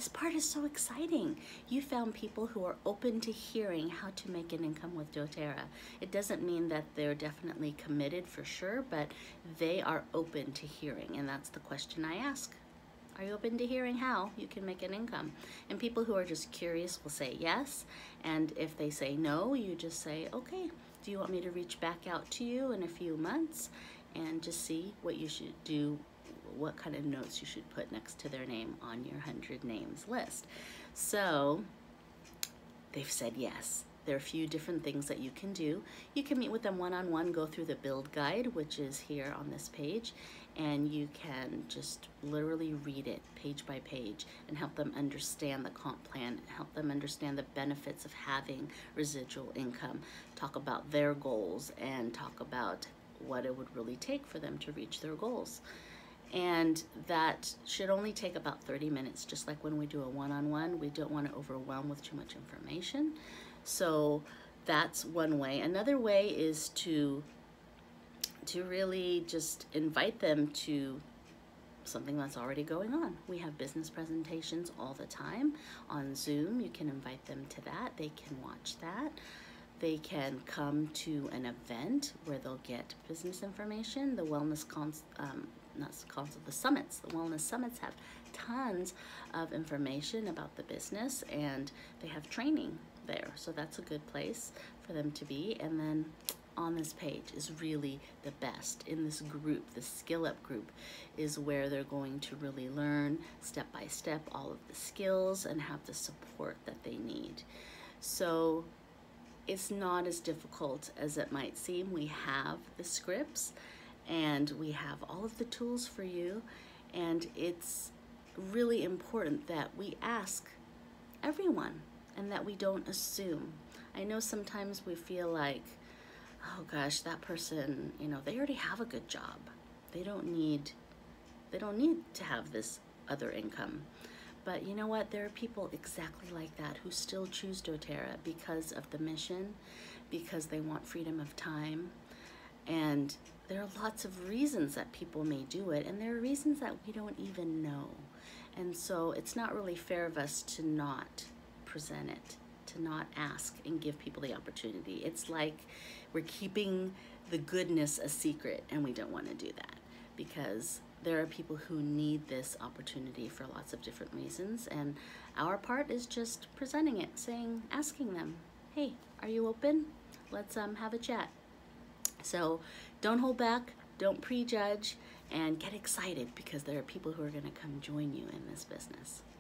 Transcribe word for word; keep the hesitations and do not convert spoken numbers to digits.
this part is so exciting. You found people who are open to hearing how to make an income with doTERRA. It doesn't mean that they're definitely committed for sure, but they are open to hearing, and that's the question I ask. Are you open to hearing how you can make an income? And people who are just curious will say yes, and if they say no, you just say, okay, do you want me to reach back out to you in a few months and just see what you should do, what kind of notes you should put next to their name on your one hundred names list. So they've said yes. There are a few different things that you can do. You can meet with them one-on-one, go through the build guide, which is here on this page, and you can just literally read it page by page and help them understand the comp plan, help them understand the benefits of having residual income, talk about their goals, and talk about what it would really take for them to reach their goals. And that should only take about thirty minutes, just like when we do a one-on-one. We don't want to overwhelm with too much information. So that's one way. Another way is to to really just invite them to something that's already going on. We have business presentations all the time on Zoom. You can invite them to that. They can watch that. They can come to an event where they'll get business information. The wellness cons um, not cons the summits. The wellness summits have tons of information about the business, and they have training there. So that's a good place for them to be. And then on this page is really the best. In this group, the Skill Up group, is where they're going to really learn step by step all of the skills and have the support that they need. So it's not as difficult as it might seem. We have the scripts and we have all of the tools for you, and it's really important that we ask everyone and that we don't assume. I know sometimes we feel like, oh gosh, that person, you know, they already have a good job. They don't need, they don't need to have this other income. But you know what? There are people exactly like that who still choose doTERRA because of the mission, because they want freedom of time. And there are lots of reasons that people may do it, and there are reasons that we don't even know. And so it's not really fair of us to not present it, to not ask and give people the opportunity. It's like we're keeping the goodness a secret, and we don't want to do that because there are people who need this opportunity for lots of different reasons, and our part is just presenting it, saying, asking them, hey, are you open? Let's um, have a chat. So don't hold back, don't prejudge, and get excited because there are people who are going to come join you in this business.